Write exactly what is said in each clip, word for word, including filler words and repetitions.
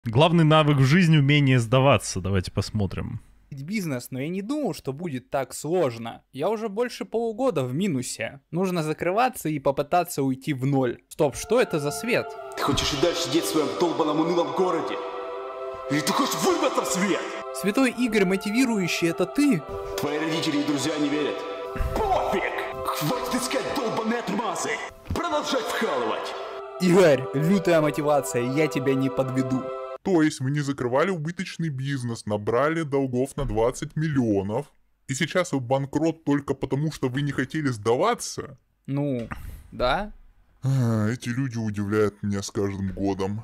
Главный навык в жизни — умение сдаваться. Давайте посмотрим. Бизнес, но я не думал, что будет так сложно. Я уже больше полугода в минусе. Нужно закрываться и попытаться уйти в ноль. Стоп, что это за свет? Ты хочешь и дальше сидеть в своем долбаном унылом городе? Или ты хочешь вырваться в свет? Святой Игорь мотивирующий, это ты? Твои родители и друзья не верят. Пофиг! Хватит искать долбаные отмазы! Продолжай вкалывать! Игорь, лютая мотивация, я тебя не подведу. То есть вы не закрывали убыточный бизнес, набрали долгов на двадцать миллионов, и сейчас вы банкрот только потому, что вы не хотели сдаваться? Ну, да. А, эти люди удивляют меня с каждым годом.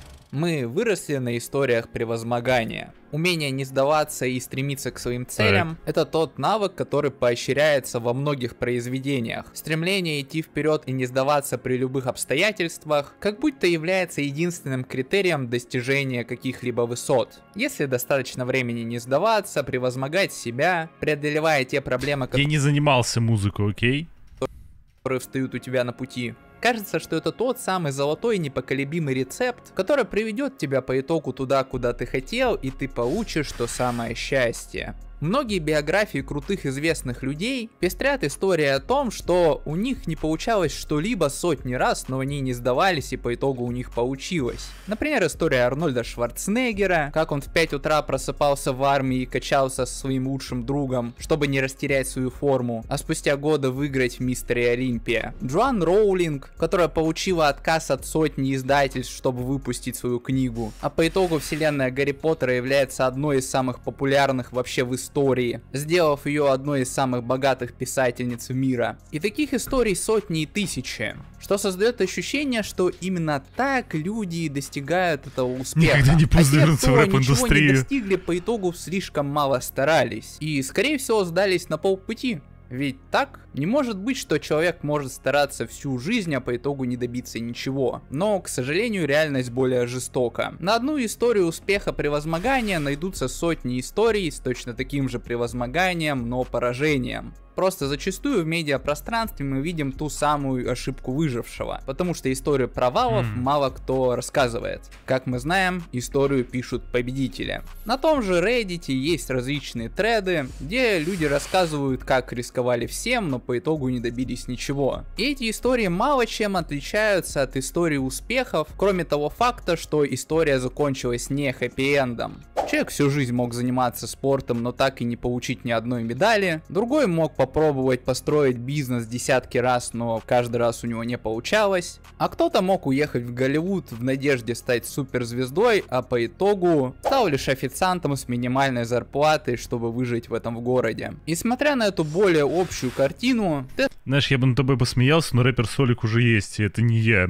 Мы выросли на историях превозмогания. Умение не сдаваться и стремиться к своим целям — это тот навык, который поощряется во многих произведениях. Стремление идти вперед и не сдаваться при любых обстоятельствах как будто является единственным критерием достижения каких-либо высот. Если достаточно времени не сдаваться, превозмогать себя, преодолевая те проблемы, Я не занимался музыкой, окей? которые встают у тебя на пути. Кажется, что это тот самый золотой непоколебимый рецепт, который приведет тебя по итогу туда, куда ты хотел, и ты получишь то самое счастье. Многие биографии крутых известных людей пестрят историей о том, что у них не получалось что-либо сотни раз, но они не сдавались и по итогу у них получилось. Например, история Арнольда Шварценеггера, как он в пять утра просыпался в армии и качался со своим лучшим другом, чтобы не растерять свою форму, а спустя годы выиграть в Мистере Олимпия. Джоан Роулинг, которая получила отказ от сотни издательств, чтобы выпустить свою книгу, а по итогу вселенная Гарри Поттера является одной из самых популярных вообще в истории. Истории, сделав ее одной из самых богатых писательниц мира. И таких историй сотни и тысячи, что создает ощущение, что именно так люди достигают этого успеха. Никогда не пузырятся в а те, кто ничего рэп-индустрии. не достигли, по итогу слишком мало старались. И, скорее всего, сдались на полпути. Ведь так не может быть, что человек может стараться всю жизнь, а по итогу не добиться ничего. Но, к сожалению, реальность более жестока. На одну историю успеха превозмогания найдутся сотни историй с точно таким же превозмоганием, но поражением. Просто зачастую в медиапространстве мы видим ту самую ошибку выжившего, потому что историю провалов mm. мало кто рассказывает. Как мы знаем, историю пишут победители. На том же Reddit есть различные треды, где люди рассказывают, как рисковали всем, но по итогу не добились ничего. И эти истории мало чем отличаются от истории успехов, кроме того факта, что история закончилась не хэппи-эндом. Человек всю жизнь мог заниматься спортом, но так и не получить ни одной медали. Другой мог попробовать построить бизнес десятки раз, но каждый раз у него не получалось. А кто-то мог уехать в Голливуд в надежде стать суперзвездой, а по итогу стал лишь официантом с минимальной зарплатой, чтобы выжить в этом городе. И смотря на эту более общую картину... Ты... Знаешь, я бы над тобой посмеялся, но рэпер Солик уже есть, и это не я.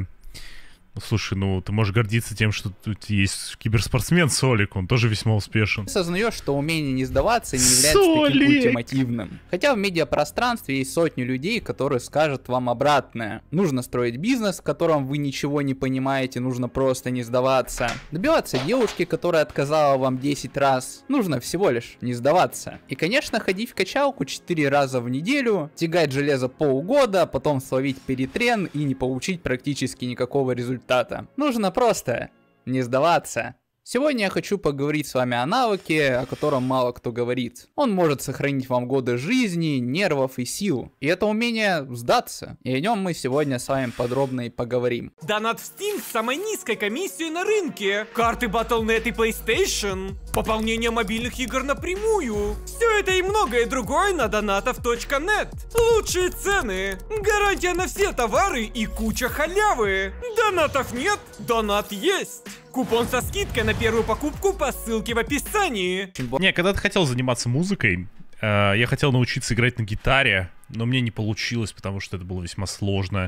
Слушай, ну ты можешь гордиться тем, что тут есть киберспортсмен Солик, он тоже весьма успешен. Ты осознаешь, что умение не сдаваться не является Солик! таким ультимативным. Хотя в медиапространстве есть сотни людей, которые скажут вам обратное. Нужно строить бизнес, в котором вы ничего не понимаете, нужно просто не сдаваться. Добиваться девушки, которая отказала вам десять раз. Нужно всего лишь не сдаваться. И, конечно, ходить в качалку четыре раза в неделю, тягать железо полгода, потом словить перетрен и не получить практически никакого результата. Нужно просто не сдаваться. Сегодня я хочу поговорить с вами о навыке, о котором мало кто говорит. Он может сохранить вам годы жизни, нервов и сил. И это умение сдаться. И о нем мы сегодня с вами подробно и поговорим. Донат в Steam с самой низкой комиссией на рынке. Карты батл точка нет и PlayStation. Пополнение мобильных игр напрямую. Все это и многое другое на донатов точка нет. Лучшие цены, гарантия на все товары и куча халявы. Донатов нет, донат есть. Купон со скидкой на первую покупку по ссылке в описании. Не, когда ты хотел заниматься музыкой, э, я хотел научиться играть на гитаре, но мне не получилось, потому что это было весьма сложно.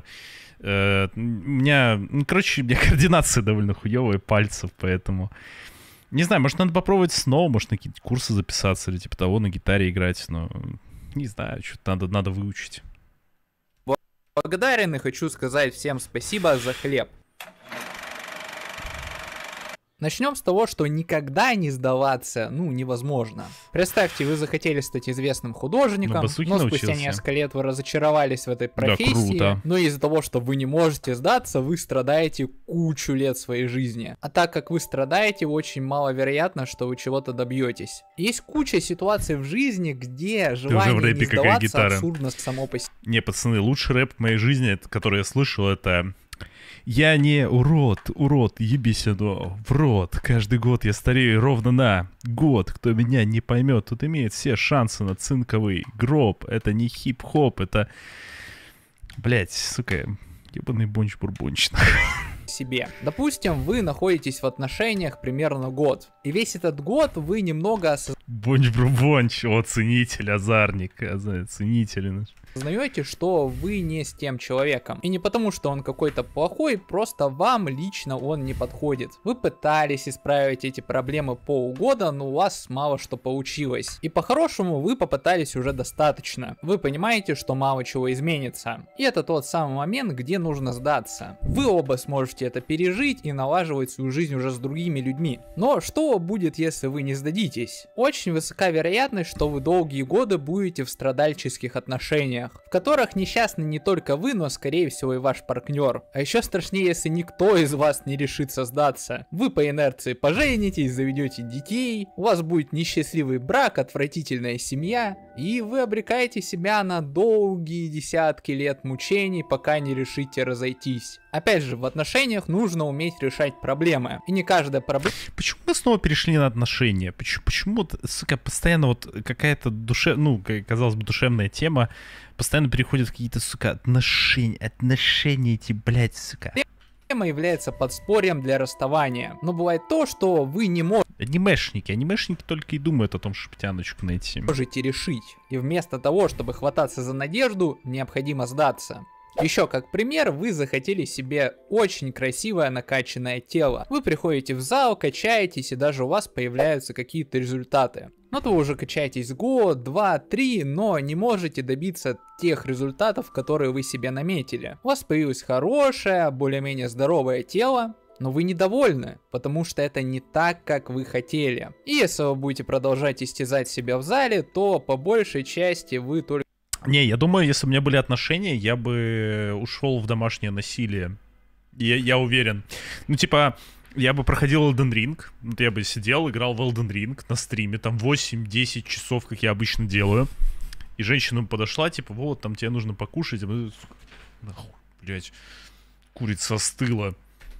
Э, у меня, ну, короче, у меня координация довольно хуевая пальцев, поэтому... Не знаю, может, надо попробовать снова, может, на какие-то курсы записаться или типа того, на гитаре играть, но... Не знаю, что-то надо, надо выучить. Благодарен и хочу сказать всем спасибо за хлеб. Начнем с того, что никогда не сдаваться, ну, невозможно. Представьте, вы захотели стать известным художником, но спустя научился. несколько лет вы разочаровались в этой профессии, да, круто. но из-за того, что вы не можете сдаться, вы страдаете кучу лет своей жизни. А так как вы страдаете, очень маловероятно, что вы чего-то добьетесь. Есть куча ситуаций в жизни, где желание не сдаваться абсурдно само по себе. Не, пацаны, лучший рэп в моей жизни, который я слышал, это... Я не урод, урод, ебись оно в рот. Каждый год я старею ровно на год. Кто меня не поймет, тот имеет все шансы на цинковый гроб. Это не хип-хоп, это... Блять, сука, ебаный бонч-бурбонч. Себе. Допустим, вы находитесь в отношениях примерно год. И весь этот год вы немного осознаете... Бонч-бурбонч, о, ценитель, азарник, ценитель. Узнаете, что вы не с тем человеком. И не потому, что он какой-то плохой, просто вам лично он не подходит. Вы пытались исправить эти проблемы полгода, но у вас мало что получилось. И по-хорошему вы попытались уже достаточно. Вы понимаете, что мало чего изменится. И это тот самый момент, где нужно сдаться. Вы оба сможете это пережить и налаживать свою жизнь уже с другими людьми. Но что будет, если вы не сдадитесь? Очень высока вероятность, что вы долгие годы будете в страдальческих отношениях, в которых несчастны не только вы, но скорее всего и ваш партнер. А еще страшнее, если никто из вас не решится сдаться. Вы по инерции поженитесь, заведете детей, у вас будет несчастливый брак, отвратительная семья, и вы обрекаете себя на долгие десятки лет мучений, пока не решите разойтись. Опять же, в отношениях нужно уметь решать проблемы. И не каждая проблема... Почему мы снова перешли на отношения? Почему, почему сука, постоянно вот какая-то душе... ну, казалось бы, душевная тема постоянно переходит в какие-то, сука, отношения, отношения эти, блядь, сука. Проблема является подспорьем для расставания. Но бывает то, что вы не можете... Анимешники, анимешники только и думают о том, чтобы тяночку найти. Можете решить. И вместо того, чтобы хвататься за надежду, необходимо сдаться. Еще как пример, вы захотели себе очень красивое накачанное тело. Вы приходите в зал, качаетесь, и даже у вас появляются какие-то результаты. Но вы уже качаетесь год, два, три, но не можете добиться тех результатов, которые вы себе наметили. У вас появилось хорошее, более-менее здоровое тело, но вы недовольны, потому что это не так, как вы хотели. И если вы будете продолжать истязать себя в зале, то по большей части вы только... Не, я думаю, если бы у меня были отношения, я бы ушел в домашнее насилие. Я, я уверен. Ну, типа, я бы проходил Elden Ring, вот я бы сидел, играл в Elden Ring на стриме, там восемь-десять часов, как я обычно делаю. И женщина подошла, типа, вот, там тебе нужно покушать. А мы, нахуй, блядь, курица остыла.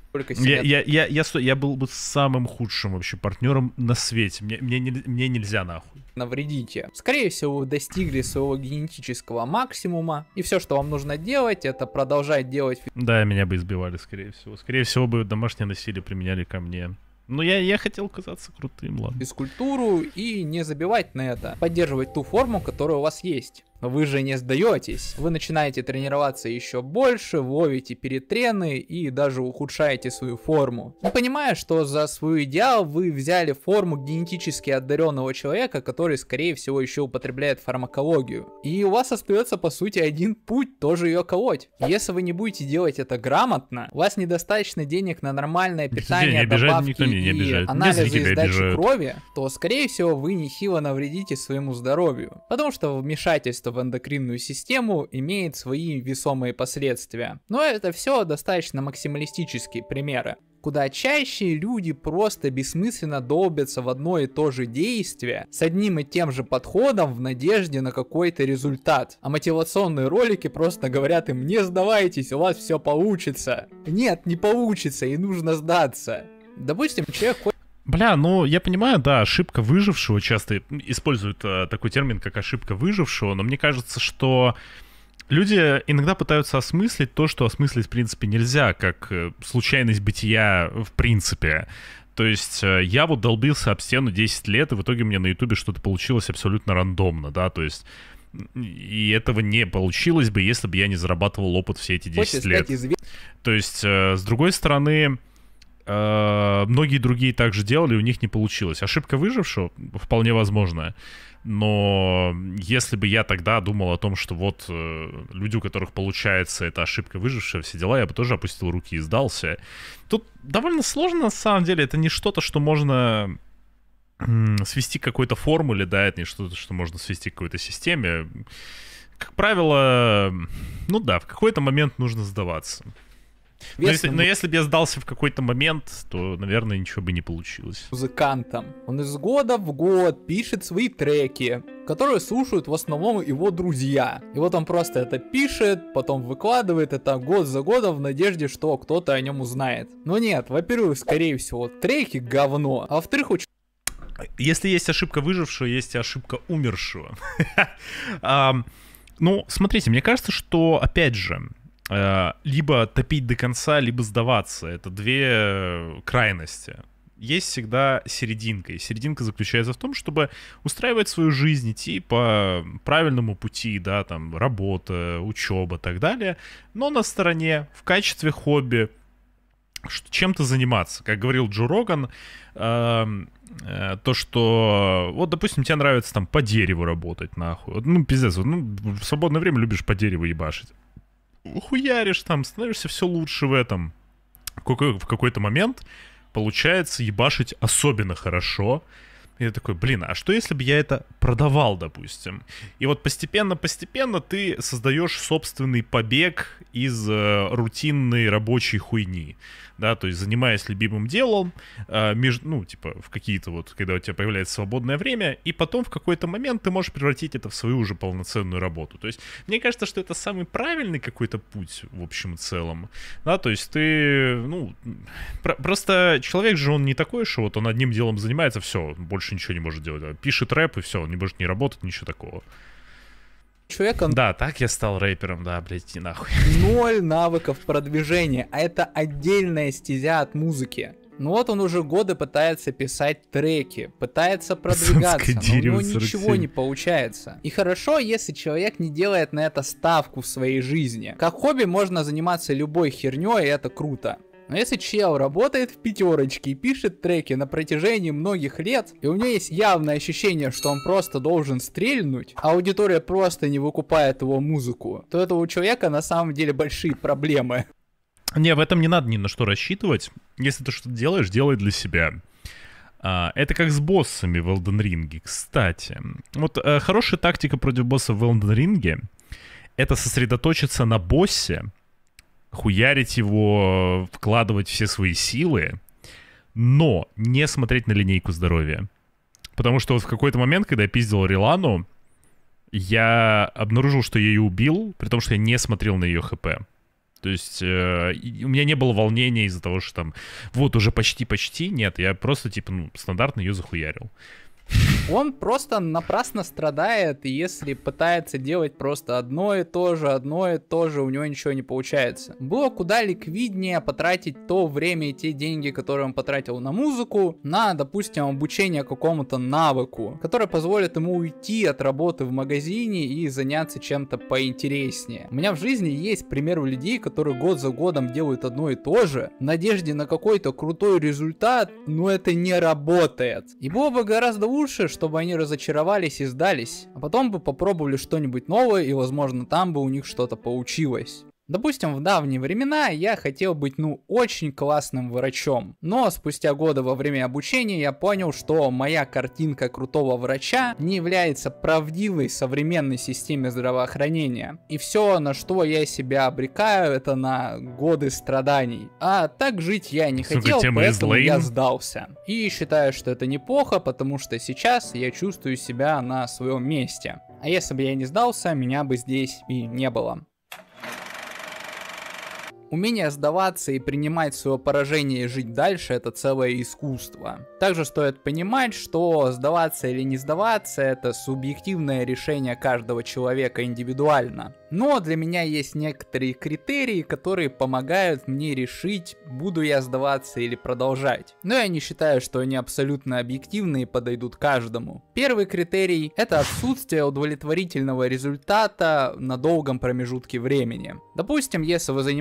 Я, я, я, я, я был бы самым худшим вообще партнером на свете. Мне, мне, мне нельзя нахуй. Навредите. Скорее всего, вы достигли своего генетического максимума, и все, что вам нужно делать, это продолжать делать... Да, меня бы избивали, скорее всего. Скорее всего, бы домашнее насилие применяли ко мне. Но я, я хотел казаться крутым, ладно. Физкультуру и не забивать на это. Поддерживать ту форму, которая у вас есть. Вы же не сдаетесь. Вы начинаете тренироваться еще больше, ловите перетрены и даже ухудшаете свою форму. Не понимая, что за свой идеал вы взяли форму генетически одаренного человека, который, скорее всего, еще употребляет фармакологию. И у вас остается, по сути, один путь тоже ее колоть. Если вы не будете делать это грамотно, у вас недостаточно денег на нормальное питание, добавки и анализы и сдачу крови, то, скорее всего, вы нехило навредите своему здоровью. Потому что вмешательство в эндокринную систему имеет свои весомые последствия. Но это все достаточно максималистические примеры. Куда чаще люди просто бессмысленно долбятся в одно и то же действие с одним и тем же подходом в надежде на какой-то результат. А мотивационные ролики просто говорят им: не сдавайтесь, у вас все получится. Нет, не получится и нужно сдаться. Допустим, человек хочет... Бля, ну я понимаю, да, ошибка выжившего, часто используют э, такой термин, как ошибка выжившего, но мне кажется, что люди иногда пытаются осмыслить то, что осмыслить в принципе нельзя, как э, случайность бытия в принципе. То есть э, я вот долбился об стену десять лет, и в итоге мне на ютубе что-то получилось абсолютно рандомно, да, то есть... И этого не получилось бы, если бы я не зарабатывал опыт все эти десять лет. Изв... То есть, э, с другой стороны... э, многие другие также делали, у них не получилось. Ошибка выжившего вполне возможная. Но если бы я тогда думал о том, что вот э, люди, у которых получается эта ошибка выжившая, все дела, я бы тоже опустил руки и сдался. Тут довольно сложно, на самом деле. Это не что-то, что можно м- свести к какой-то формуле, да, это не что-то, что можно свести к какой-то системе. Как правило, ну да, в какой-то момент нужно сдаваться. Но если, но если бы я сдался в какой-то момент, то, наверное, ничего бы не получилось. Музыкантом. Он из года в год пишет свои треки, которые слушают в основном его друзья. И вот он просто это пишет, потом выкладывает это год за годом в надежде, что кто-то о нем узнает. Но нет, во-первых, скорее всего, треки говно, а во-вторых, очень... Если есть ошибка выжившего, есть и ошибка умершего. Ну, смотрите, мне кажется, что, опять же, либо топить до конца, либо сдаваться. Это две крайности. Есть всегда серединка. И серединка заключается в том, чтобы устраивать свою жизнь, идти по правильному пути, да, там, работа, учеба и так далее, но на стороне, в качестве хобби, чем-то заниматься. Как говорил Джо Роган, э, э, то, что, вот, допустим, тебе нравится там по дереву работать, нахуй. Ну, пиздец, ну, в свободное время любишь по дереву ебашить. Хуяришь там, становишься все лучше в этом. В какой-то момент получается ебашить особенно хорошо. И я такой, блин, а что если бы я это продавал, допустим? И вот постепенно-постепенно ты создаешь собственный побег из э, рутинной рабочей хуйни. Да, то есть занимаясь любимым делом, э, меж, ну, типа, в какие-то вот, когда у тебя появляется свободное время, и потом в какой-то момент ты можешь превратить это в свою уже полноценную работу. То есть мне кажется, что это самый правильный какой-то путь, в общем и целом. Да, то есть ты, ну, про- просто человек же, он не такой, что вот он одним делом занимается, все, больше ничего не может делать. Пишет рэп, и все, он не может не работать, ничего такого. Человека... Да, так я стал рэпером, да, блядь, не нахуй. Ноль навыков продвижения, а это отдельная стезя от музыки. Ну вот он уже годы пытается писать треки, пытается продвигаться, но у него ничего не получается. И хорошо, если человек не делает на это ставку в своей жизни. Как хобби можно заниматься любой херней, и это круто. Но если чел работает в пятерочке и пишет треки на протяжении многих лет, и у него есть явное ощущение, что он просто должен стрельнуть, а аудитория просто не выкупает его музыку, то это у человека на самом деле большие проблемы. Не, в этом не надо ни на что рассчитывать. Если ты что-то делаешь, делай для себя. А, это как с боссами в Elden Ring, кстати. Вот а, хорошая тактика против боссов в Elden Ring — это сосредоточиться на боссе, хуярить его, вкладывать все свои силы, но не смотреть на линейку здоровья. Потому что вот в какой-то момент, когда я пиздил Рилану, я обнаружил, что я ее убил, при том, что я не смотрел на ее хп. То есть э, у меня не было волнения из-за того, что там вот уже почти-почти. Нет, я просто типа ну, стандартно ее захуярил. Он просто напрасно страдает, если пытается делать просто одно и то же, одно и то же, у него ничего не получается. Было куда ликвиднее потратить то время и те деньги, которые он потратил на музыку, на, допустим, обучение какому-то навыку, который позволит ему уйти от работы в магазине и заняться чем-то поинтереснее. У меня в жизни есть примеры людей, которые год за годом делают одно и то же, в надежде на какой-то крутой результат, но это не работает. И было бы гораздо лучше, чтобы они разочаровались и сдались, а потом бы попробовали что-нибудь новое, и, возможно, там бы у них что-то получилось. Допустим, в давние времена я хотел быть, ну, очень классным врачом, но спустя годы во время обучения я понял, что моя картинка крутого врача не является правдивой современной системе здравоохранения, и все, на что я себя обрекаю, это на годы страданий. А так жить я не хотел, поэтому я сдался. И считаю, что это неплохо, потому что сейчас я чувствую себя на своем месте. А если бы я не сдался, меня бы здесь и не было. Умение сдаваться и принимать свое поражение и жить дальше — это целое искусство. Также стоит понимать, что сдаваться или не сдаваться — это субъективное решение каждого человека индивидуально. Но для меня есть некоторые критерии, которые помогают мне решить, буду я сдаваться или продолжать. Но я не считаю, что они абсолютно объективны и подойдут каждому. Первый критерий — это отсутствие удовлетворительного результата на долгом промежутке времени. Допустим, если вы занимаетесь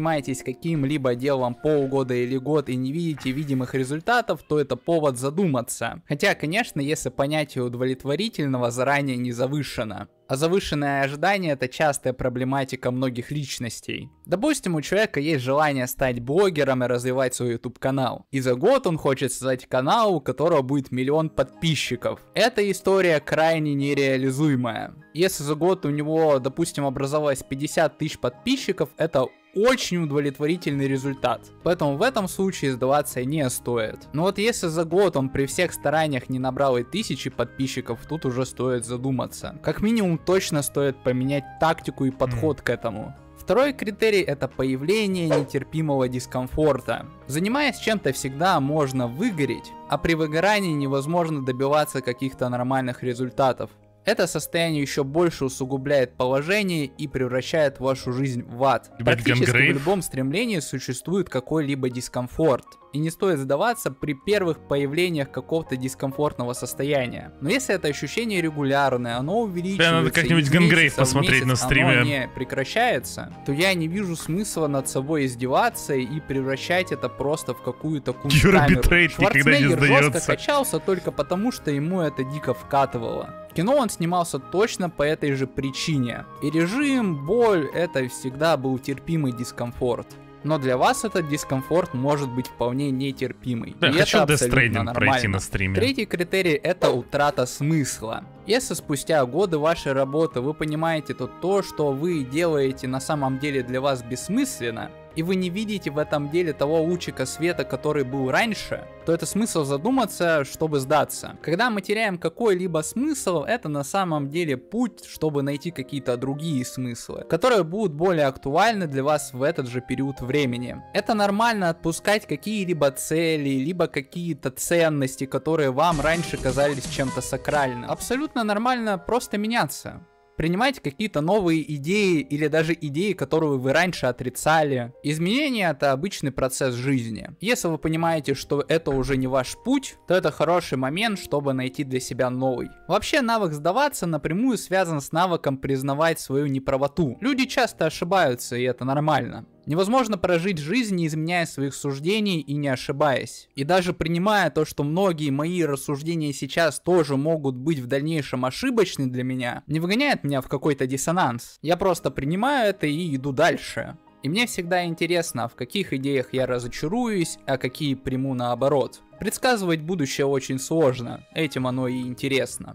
занимаетесь каким-либо делом полгода или год и не видите видимых результатов, то это повод задуматься. Хотя, конечно, если понятие удовлетворительного заранее не завышено. А завышенное ожидание — это частая проблематика многих личностей. Допустим, у человека есть желание стать блогером и развивать свой YouTube-канал. И за год он хочет создать канал, у которого будет миллион подписчиков. Эта история крайне нереализуемая. Если за год у него, допустим, образовалось пятьдесят тысяч подписчиков, это очень удовлетворительный результат. Поэтому в этом случае сдаваться не стоит. Но вот если за год он при всех стараниях не набрал и тысячи подписчиков, тут уже стоит задуматься. Как минимум точно стоит поменять тактику и подход к этому. Второй критерий — это появление нетерпимого дискомфорта. Занимаясь чем-то, всегда можно выгореть, а при выгорании невозможно добиваться каких-то нормальных результатов. Это состояние еще больше усугубляет положение и превращает вашу жизнь в ад. Практически в любом стремлении существует какой-либо дискомфорт. И не стоит сдаваться при первых появлениях какого-то дискомфортного состояния. Но если это ощущение регулярное, оно увеличивается, надо как-нибудь Гангрейв посмотреть на стриме, оно не прекращается, то я не вижу смысла над собой издеваться и превращать это просто в какую-то кунсткамеру. Шварценеггер жестко качался только потому, что ему это дико вкатывало. В кино он снимался точно по этой же причине. И режим, боль — это всегда был терпимый дискомфорт. Но для вас этот дискомфорт может быть вполне нетерпимый. Да, и хочу это Death Stranding нормально. пройти на стриме. Третий критерий — это утрата смысла. Если спустя годы вашей работы вы понимаете, то то, что вы делаете, на самом деле для вас бессмысленно, и вы не видите в этом деле того лучика света, который был раньше, то это смысл задуматься, чтобы сдаться. Когда мы теряем какой-либо смысл, это на самом деле путь, чтобы найти какие-то другие смыслы, которые будут более актуальны для вас в этот же период времени. Это нормально отпускать какие-либо цели, либо какие-то ценности, которые вам раньше казались чем-то сакральным. Абсолютно нормально просто меняться. Принимайте какие-то новые идеи или даже идеи, которые вы раньше отрицали. Изменения — это обычный процесс жизни. Если вы понимаете, что это уже не ваш путь, то это хороший момент, чтобы найти для себя новый. Вообще, навык сдаваться напрямую связан с навыком признавать свою неправоту. Люди часто ошибаются, и это нормально. Невозможно прожить жизнь, не изменяя своих суждений и не ошибаясь. И даже принимая то, что многие мои рассуждения сейчас тоже могут быть в дальнейшем ошибочны для меня, не выгоняет меня в какой-то диссонанс. Я просто принимаю это и иду дальше. И мне всегда интересно, в каких идеях я разочаруюсь, а какие приму наоборот. Предсказывать будущее очень сложно, этим оно и интересно.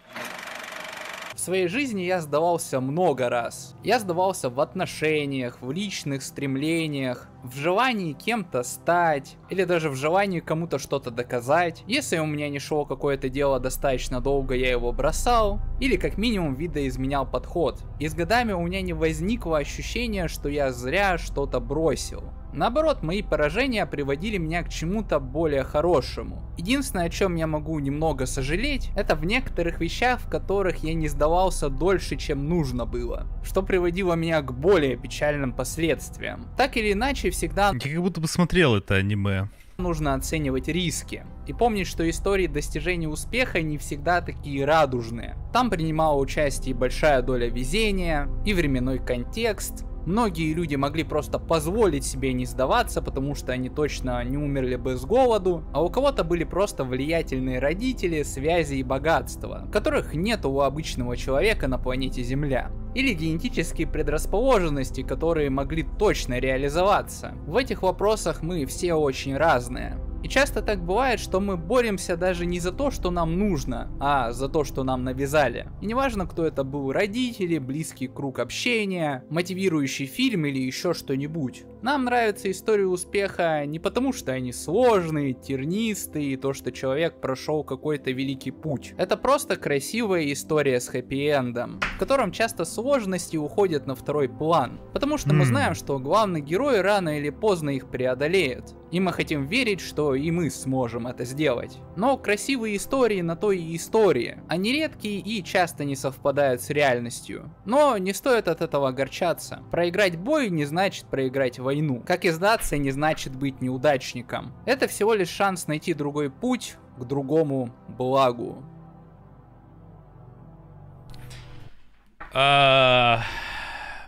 В своей жизни я сдавался много раз. Я сдавался в отношениях, в личных стремлениях, в желании кем-то стать, или даже в желании кому-то что-то доказать. Если у меня не шло какое-то дело достаточно долго, я его бросал, или как минимум видоизменял подход. И с годами у меня не возникло ощущения, что я зря что-то бросил. Наоборот, мои поражения приводили меня к чему-то более хорошему. Единственное, о чем я могу немного сожалеть, это в некоторых вещах, в которых я не сдавался дольше, чем нужно было, что приводило меня к более печальным последствиям. Так или иначе, всегда... Я как будто бы смотрел это аниме. Нужно оценивать риски и помнить, что истории достижения успеха не всегда такие радужные. Там принимала участие большая доля везения и временной контекст. Многие люди могли просто позволить себе не сдаваться, потому что они точно не умерли бы с голоду, а у кого-то были просто влиятельные родители, связи и богатства, которых нет у обычного человека на планете Земля. Или генетические предрасположенности, которые могли точно реализоваться. В этих вопросах мы все очень разные. И часто так бывает, что мы боремся даже не за то, что нам нужно, а за то, что нам навязали. И неважно, кто это был, родители, близкий круг общения, мотивирующий фильм или еще что-нибудь. Нам нравятся истории успеха не потому, что они сложные, тернистые, и то, что человек прошел какой-то великий путь. Это просто красивая история с хэппи-эндом, в котором часто сложности уходят на второй план. Потому что мы знаем, что главный герой рано или поздно их преодолеет. И мы хотим верить, что и мы сможем это сделать. Но красивые истории на то и истории. Они редкие и часто не совпадают с реальностью. Но не стоит от этого огорчаться. Проиграть бой не значит проиграть войну. Как и сдаться не значит быть неудачником. Это всего лишь шанс найти другой путь к другому благу. А...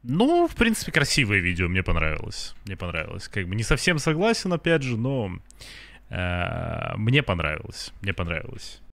Ну, в принципе, красивое видео, мне понравилось. Мне понравилось. Как бы не совсем согласен, опять же, но э, мне понравилось. Мне понравилось.